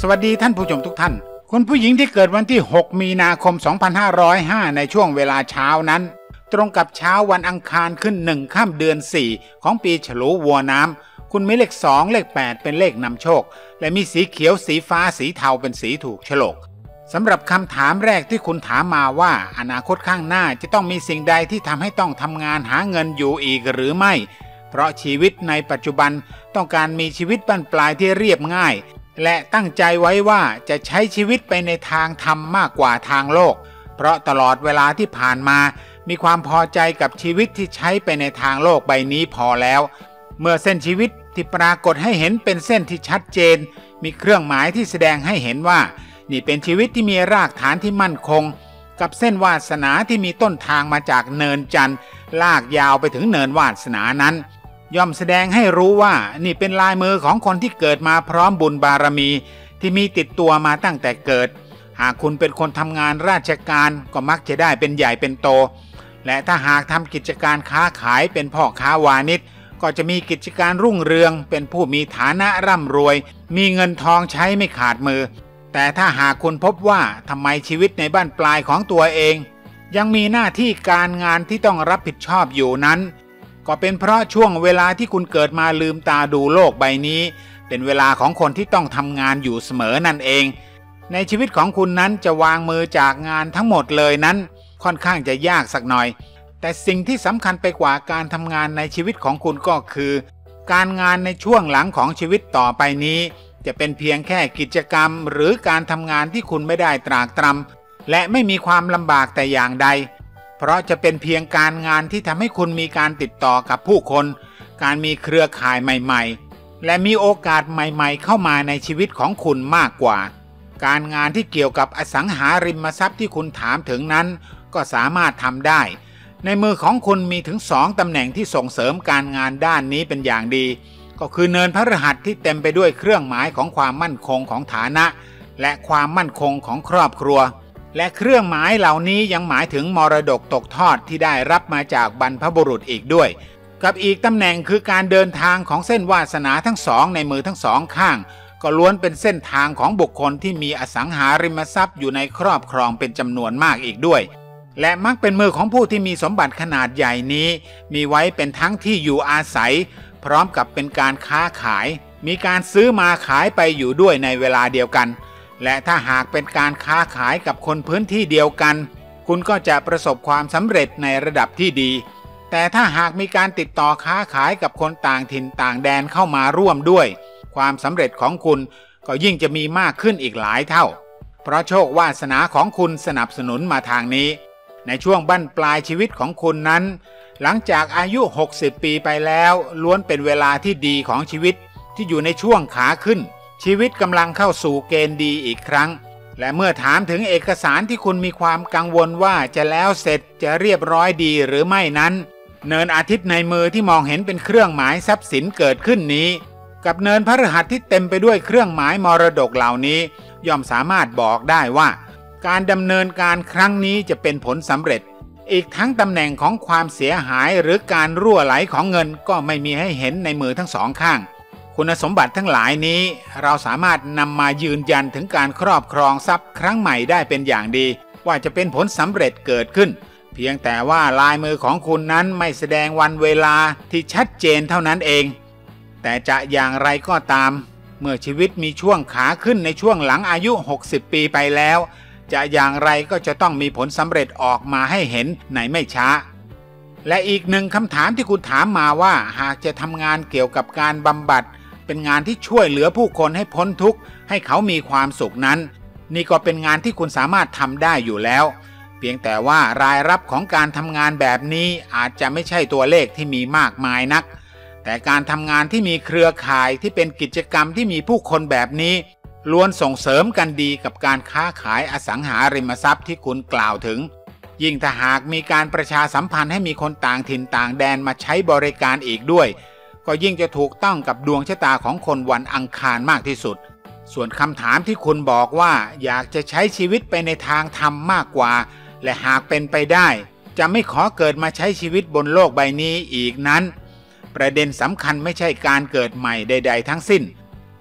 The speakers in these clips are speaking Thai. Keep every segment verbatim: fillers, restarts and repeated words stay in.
สวัสดีท่านผู้ชมทุกท่านคุณผู้หญิงที่เกิดวันที่หกมีนาคมสองพันห้าร้อยห้าในช่วงเวลาเช้านั้นตรงกับเช้าวันอังคารขึ้นหนึ่งค่ำเดือนสี่ของปีฉลูวัวน้ำคุณมีเลขสองเลขแปดเป็นเลขนำโชคและมีสีเขียวสีฟ้าสีเทาเป็นสีถูกโฉลกสำหรับคำถามแรกที่คุณถามมาว่าอนาคตข้างหน้าจะต้องมีสิ่งใดที่ทำให้ต้องทำงานหาเงินอยู่อีกหรือไม่เพราะชีวิตในปัจจุบันต้องการมีชีวิตบั้นปลายที่เรียบง่ายและตั้งใจไว้ว่าจะใช้ชีวิตไปในทางธรรมมากกว่าทางโลกเพราะตลอดเวลาที่ผ่านมามีความพอใจกับชีวิตที่ใช้ไปในทางโลกใบนี้พอแล้วเมื่อเส้นชีวิตที่ปรากฏให้เห็นเป็นเส้นที่ชัดเจนมีเครื่องหมายที่แสดงให้เห็นว่านี่เป็นชีวิตที่มีรากฐานที่มั่นคงกับเส้นวาสนาที่มีต้นทางมาจากเนินจันทร์ลากยาวไปถึงเนินวาสนานั้นย่อมแสดงให้รู้ว่านี่เป็นลายมือของคนที่เกิดมาพร้อมบุญบารมีที่มีติดตัวมาตั้งแต่เกิดหากคุณเป็นคนทำงานราชการก็มักจะได้เป็นใหญ่เป็นโตและถ้าหากทำกิจการค้าขายเป็นพ่อค้าวานิชก็จะมีกิจการรุ่งเรืองเป็นผู้มีฐานะร่ำรวยมีเงินทองใช้ไม่ขาดมือแต่ถ้าหากคุณพบว่าทำไมชีวิตในบ้านปลายของตัวเองยังมีหน้าที่การงานที่ต้องรับผิดชอบอยู่นั้นก็เป็นเพราะช่วงเวลาที่คุณเกิดมาลืมตาดูโลกใบนี้เป็นเวลาของคนที่ต้องทำงานอยู่เสมอนั่นเองในชีวิตของคุณนั้นจะวางมือจากงานทั้งหมดเลยนั้นค่อนข้างจะยากสักหน่อยแต่สิ่งที่สำคัญไปกว่าการทำงานในชีวิตของคุณก็คือการงานในช่วงหลังของชีวิตต่อไปนี้จะเป็นเพียงแค่กิจกรรมหรือการทำงานที่คุณไม่ได้ตรากตรำและไม่มีความลำบากแต่อย่างใดเพราะจะเป็นเพียงการงานที่ทำให้คุณมีการติดต่อกับผู้คนการมีเครือข่ายใหม่ๆและมีโอกาสใหม่ๆเข้ามาในชีวิตของคุณมากกว่าการงานที่เกี่ยวกับอสังหาริมทรัพย์ที่คุณถามถึงนั้นก็สามารถทำได้ในมือของคุณมีถึงสองตำแหน่งที่ส่งเสริมการงานด้านนี้เป็นอย่างดีก็คือเนินพฤหัสที่เต็มไปด้วยเครื่องหมายของความมั่นคงของฐานะและความมั่นคงของครอบครัวและเครื่องหมายเหล่านี้ยังหมายถึงมรดกตกทอดที่ได้รับมาจากบรรพบุรุษอีกด้วยกับอีกตำแหน่งคือการเดินทางของเส้นวาสนาทั้งสองในมือทั้งสองข้างก็ล้วนเป็นเส้นทางของบุคคลที่มีอสังหาริมทรัพย์อยู่ในครอบครองเป็นจำนวนมากอีกด้วยและมักเป็นมือของผู้ที่มีสมบัติขนาดใหญ่นี้มีไว้เป็นทั้งที่อยู่อาศัยพร้อมกับเป็นการค้าขายมีการซื้อมาขายไปอยู่ด้วยในเวลาเดียวกันและถ้าหากเป็นการค้าขายกับคนพื้นที่เดียวกันคุณก็จะประสบความสำเร็จในระดับที่ดีแต่ถ้าหากมีการติดต่อค้าขายกับคนต่างถิ่นต่างแดนเข้ามาร่วมด้วยความสำเร็จของคุณก็ยิ่งจะมีมากขึ้นอีกหลายเท่าเพราะโชควาสนาของคุณสนับสนุนมาทางนี้ในช่วงบั้นปลายชีวิตของคุณนั้นหลังจากอายุหกสิบปีไปแล้วล้วนเป็นเวลาที่ดีของชีวิตที่อยู่ในช่วงขาขึ้นชีวิตกำลังเข้าสู่เกณฑ์ดีอีกครั้งและเมื่อถามถึงเอกสารที่คุณมีความกังวลว่าจะแล้วเสร็จจะเรียบร้อยดีหรือไม่นั้นเนินอาทิตย์ในมือที่มองเห็นเป็นเครื่องหมายทรัพย์สินเกิดขึ้นนี้กับเนินพฤหัสที่เต็มไปด้วยเครื่องหมายมรดกเหล่านี้ย่อมสามารถบอกได้ว่าการดำเนินการครั้งนี้จะเป็นผลสำเร็จอีกทั้งตำแหน่งของความเสียหายหรือการรั่วไหลของเงินก็ไม่มีให้เห็นในมือทั้งสองข้างคุณสมบัติทั้งหลายนี้เราสามารถนำมายืนยันถึงการครอบครองทรัพย์ครั้งใหม่ได้เป็นอย่างดีว่าจะเป็นผลสำเร็จเกิดขึ้นเพียงแต่ว่าลายมือของคุณนั้นไม่แสดงวันเวลาที่ชัดเจนเท่านั้นเองแต่จะอย่างไรก็ตามเมื่อชีวิตมีช่วงขาขึ้นในช่วงหลังอายุหกสิบปีไปแล้วจะอย่างไรก็จะต้องมีผลสำเร็จออกมาให้เห็นในไม่ช้าและอีกหนึ่งคำถามที่คุณถามมาว่าหากจะทำงานเกี่ยวกับการบำบัดเป็นงานที่ช่วยเหลือผู้คนให้พ้นทุกข์ให้เขามีความสุขนั้นนี่ก็เป็นงานที่คุณสามารถทำได้อยู่แล้วเพียงแต่ว่ารายรับของการทำงานแบบนี้อาจจะไม่ใช่ตัวเลขที่มีมากมายนักแต่การทำงานที่มีเครือข่ายที่เป็นกิจกรรมที่มีผู้คนแบบนี้ล้วนส่งเสริมกันดีกับการค้าขายอสังหาริมทรัพย์ที่คุณกล่าวถึงยิ่งถ้าหากมีการประชาสัมพันธ์ให้มีคนต่างถิ่นต่างแดนมาใช้บริการอีกด้วยก็ยิ่งจะถูกต้องกับดวงชะตาของคนวันอังคารมากที่สุดส่วนคำถามที่คุณบอกว่าอยากจะใช้ชีวิตไปในทางธรรมมากกว่าและหากเป็นไปได้จะไม่ขอเกิดมาใช้ชีวิตบนโลกใบนี้อีกนั้นประเด็นสำคัญไม่ใช่การเกิดใหม่ใดๆทั้งสิ้น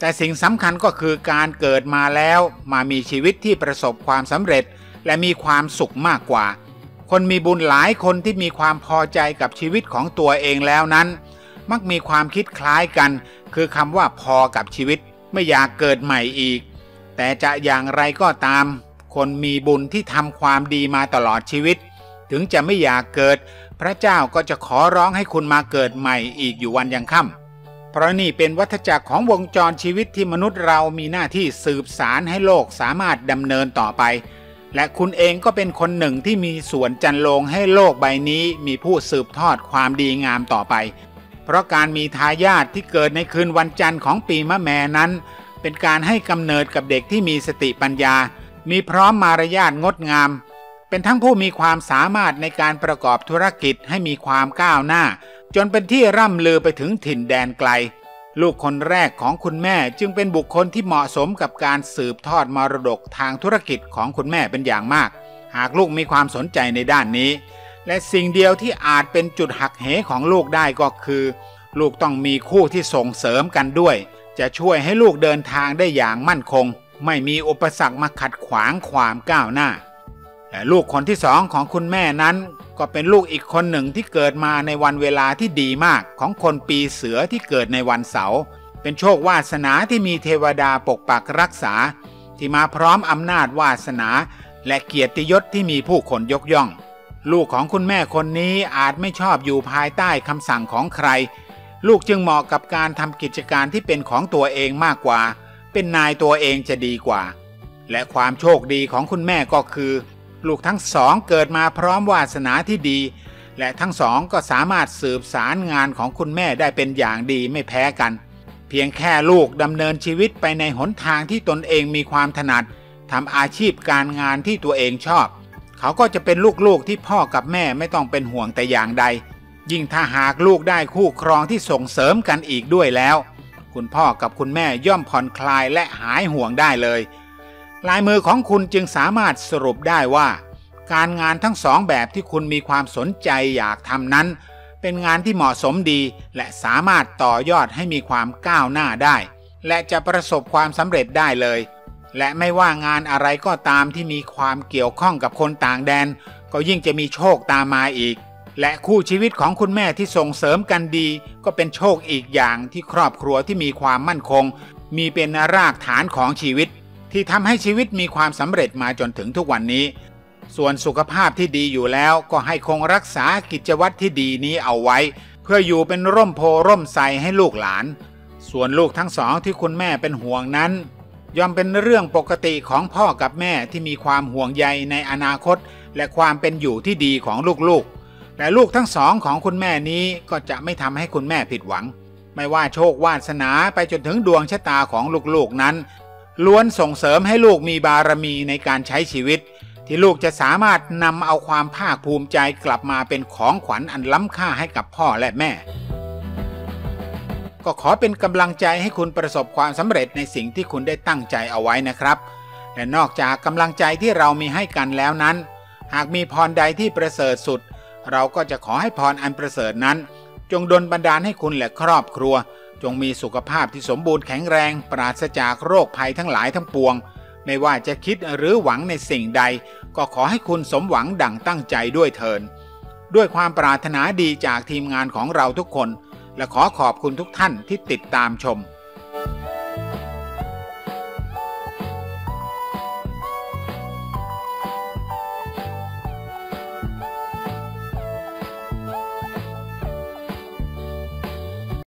แต่สิ่งสำคัญก็คือการเกิดมาแล้วมามีชีวิตที่ประสบความสำเร็จและมีความสุขมากกว่าคนมีบุญหลายคนที่มีความพอใจกับชีวิตของตัวเองแล้วนั้นมักมีความคิดคล้ายกันคือคำว่าพอกับชีวิตไม่อยากเกิดใหม่อีกแต่จะอย่างไรก็ตามคนมีบุญที่ทำความดีมาตลอดชีวิตถึงจะไม่อยากเกิดพระเจ้าก็จะขอร้องให้คุณมาเกิดใหม่อีกอยู่วันยังค่ำเพราะนี่เป็นวัฏจักรของวงจรชีวิตที่มนุษย์เรามีหน้าที่สืบสารให้โลกสามารถดำเนินต่อไปและคุณเองก็เป็นคนหนึ่งที่มีส่วนจันโลงให้โลกใบนี้มีผู้สืบทอดความดีงามต่อไปเพราะการมีทายาทที่เกิดในคืนวันจันทร์ของปีมะแม่นั้นเป็นการให้กำเนิดกับเด็กที่มีสติปัญญามีพร้อมมารยาทงดงามเป็นทั้งผู้มีความสามารถในการประกอบธุรกิจให้มีความก้าวหน้าจนเป็นที่ร่ำลือไปถึงถิ่นแดนไกลลูกคนแรกของคุณแม่จึงเป็นบุคคลที่เหมาะสมกับการสืบทอดมรดกทางธุรกิจของคุณแม่เป็นอย่างมากหากลูกมีความสนใจในด้านนี้และสิ่งเดียวที่อาจเป็นจุดหักเหของลูกได้ก็คือลูกต้องมีคู่ที่ส่งเสริมกันด้วยจะช่วยให้ลูกเดินทางได้อย่างมั่นคงไม่มีอุปสรรคมาขัดขวางความก้าวหน้าและลูกคนที่สองของคุณแม่นั้นก็เป็นลูกอีกคนหนึ่งที่เกิดมาในวันเวลาที่ดีมากของคนปีเสือที่เกิดในวันเสาร์เป็นโชควาสนาที่มีเทวดาปกปักรักษาที่มาพร้อมอำนาจวาสนาและเกียรติยศที่มีผู้คนยกย่องลูกของคุณแม่คนนี้อาจไม่ชอบอยู่ภายใต้คำสั่งของใครลูกจึงเหมาะกับการทำกิจการที่เป็นของตัวเองมากกว่าเป็นนายตัวเองจะดีกว่าและความโชคดีของคุณแม่ก็คือลูกทั้งสองเกิดมาพร้อมวาสนาที่ดีและทั้งสองก็สามารถสืบสารงานของคุณแม่ได้เป็นอย่างดีไม่แพ้กันเพียงแค่ลูกดำเนินชีวิตไปในหนทางที่ตนเองมีความถนัดทำอาชีพการงานที่ตัวเองชอบเขาก็จะเป็นลูกๆที่พ่อกับแม่ไม่ต้องเป็นห่วงแต่อย่างใดยิ่งถ้าหากลูกได้คู่ครองที่ส่งเสริมกันอีกด้วยแล้วคุณพ่อกับคุณแม่ย่อมผ่อนคลายและหายห่วงได้เลยลายมือของคุณจึงสามารถสรุปได้ว่าการงานทั้งสองแบบที่คุณมีความสนใจอยากทำนั้นเป็นงานที่เหมาะสมดีและสามารถต่อยอดให้มีความก้าวหน้าได้และจะประสบความสำเร็จได้เลยและไม่ว่างานอะไรก็ตามที่มีความเกี่ยวข้องกับคนต่างแดนก็ยิ่งจะมีโชคตามมาอีกและคู่ชีวิตของคุณแม่ที่ส่งเสริมกันดีก็เป็นโชคอีกอย่างที่ครอบครัวที่มีความมั่นคงมีเป็นรากฐานของชีวิตที่ทำให้ชีวิตมีความสำเร็จมาจนถึงทุกวันนี้ส่วนสุขภาพที่ดีอยู่แล้วก็ให้คงรักษากิจวัตรที่ดีนี้เอาไว้เพื่ออยู่เป็นร่มโพร่มไทรให้ลูกหลานส่วนลูกทั้งสองที่คุณแม่เป็นห่วงนั้นย่อมเป็นเรื่องปกติของพ่อกับแม่ที่มีความห่วงใยในอนาคตและความเป็นอยู่ที่ดีของลูกๆแต่ลูกทั้งสองของคุณแม่นี้ก็จะไม่ทำให้คุณแม่ผิดหวังไม่ว่าโชควาสนาไปจนถึงดวงชะตาของลูกๆนั้นล้วนส่งเสริมให้ลูกมีบารมีในการใช้ชีวิตที่ลูกจะสามารถนำเอาความภาคภูมิใจกลับมาเป็นของขวัญอันล้ำค่าให้กับพ่อและแม่ก็ขอเป็นกำลังใจให้คุณประสบความสำเร็จในสิ่งที่คุณได้ตั้งใจเอาไว้นะครับและนอกจากกำลังใจที่เรามีให้กันแล้วนั้นหากมีพรใดที่ประเสริฐสุดเราก็จะขอให้พรอันประเสริฐนั้นจงดลบันดาลให้คุณและครอบครัวจงมีสุขภาพที่สมบูรณ์แข็งแรงปราศจากโรคภัยทั้งหลายทั้งปวงไม่ว่าจะคิดหรือหวังในสิ่งใดก็ขอให้คุณสมหวังดั่งตั้งใจด้วยเถิดด้วยความปรารถนาดีจากทีมงานของเราทุกคนและขอขอบคุณทุกท่านที่ติดตามชม